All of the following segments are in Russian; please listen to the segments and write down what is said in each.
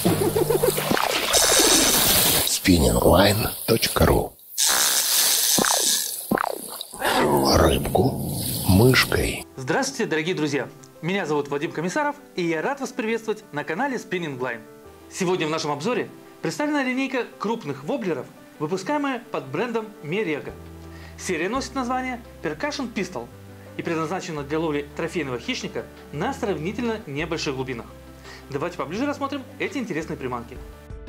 spinningline.ru. Рыбку мышкой. Здравствуйте, дорогие друзья! Меня зовут Вадим Комиссаров, и я рад вас приветствовать на канале Spinning Line. Сегодня в нашем обзоре представлена линейка крупных воблеров, выпускаемая под брендом Merega. Серия носит название Percussion Pistol и предназначена для ловли трофейного хищника на сравнительно небольших глубинах. Давайте поближе рассмотрим эти интересные приманки.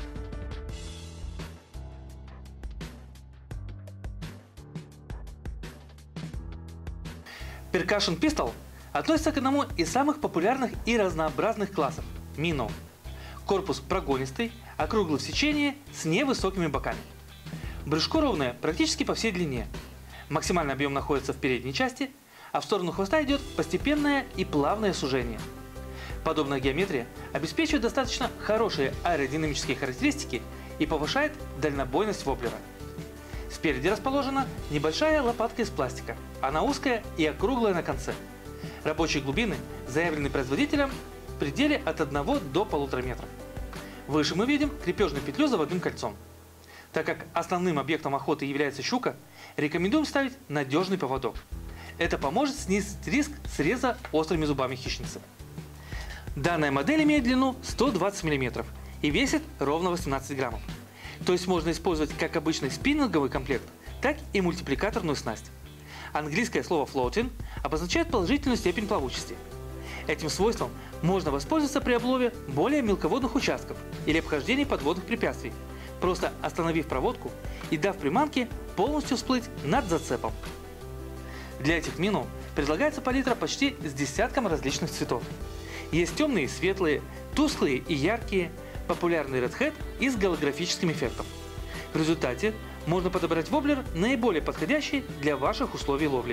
Percussion Pistol относится к одному из самых популярных и разнообразных классов – Minnow. Корпус прогонистый, округлый в сечении, с невысокими боками. Брюшко ровное практически по всей длине. Максимальный объем находится в передней части, а в сторону хвоста идет постепенное и плавное сужение. Подобная геометрия обеспечивает достаточно хорошие аэродинамические характеристики и повышает дальнобойность воблера. Спереди расположена небольшая лопатка из пластика, она узкая и округлая на конце. Рабочие глубины заявлены производителем в пределе от 1 до 1,5 метров. Выше мы видим крепежную петлю с заводным кольцом. Так как основным объектом охоты является щука, рекомендуем ставить надежный поводок. Это поможет снизить риск среза острыми зубами хищницы. Данная модель имеет длину 120 мм и весит ровно 18 граммов. То есть можно использовать как обычный спиннинговый комплект, так и мультипликаторную снасть. Английское слово floating обозначает положительную степень плавучести. Этим свойством можно воспользоваться при облове более мелководных участков или обхождении подводных препятствий, просто остановив проводку и дав приманке полностью всплыть над зацепом. Для этих минов предлагается палитра почти с десятком различных цветов. Есть темные и светлые, тусклые и яркие, популярный Redhead и с голографическим эффектом. В результате можно подобрать воблер наиболее подходящий для ваших условий ловли.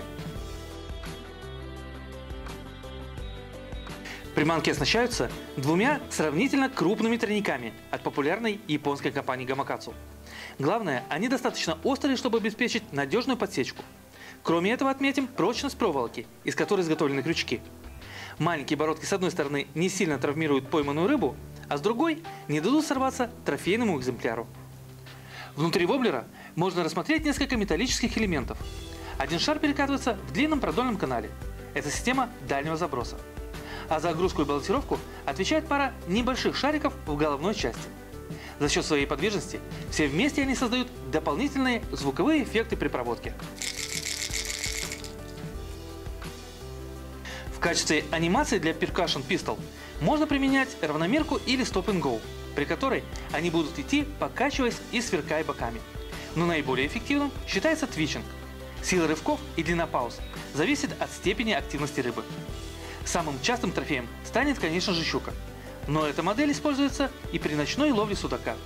Приманки оснащаются двумя сравнительно крупными тройниками от популярной японской компании Gamakatsu. Главное, они достаточно острые, чтобы обеспечить надежную подсечку. Кроме этого отметим прочность проволоки, из которой изготовлены крючки. Маленькие бородки с одной стороны не сильно травмируют пойманную рыбу, а с другой не дадут сорваться трофейному экземпляру. Внутри воблера можно рассмотреть несколько металлических элементов. Один шар перекатывается в длинном продольном канале. Это система дальнего заброса. А за огрузку и балансировку отвечает пара небольших шариков в головной части. За счет своей подвижности все вместе они создают дополнительные звуковые эффекты при проводке. В качестве анимации для Percussion Pistol можно применять равномерку или Stop and Go, при которой они будут идти, покачиваясь и сверкая боками. Но наиболее эффективным считается твичинг. Сила рывков и длина пауз зависит от степени активности рыбы. Самым частым трофеем станет, конечно же, щука, но эта модель используется и при ночной ловле судака.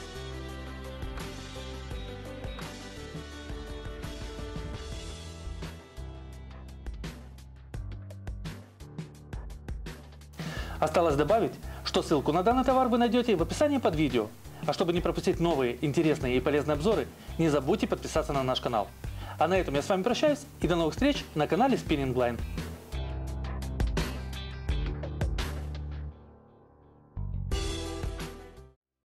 Осталось добавить, что ссылку на данный товар вы найдете в описании под видео. А чтобы не пропустить новые интересные и полезные обзоры, не забудьте подписаться на наш канал. А на этом я с вами прощаюсь и до новых встреч на канале Spinning Line.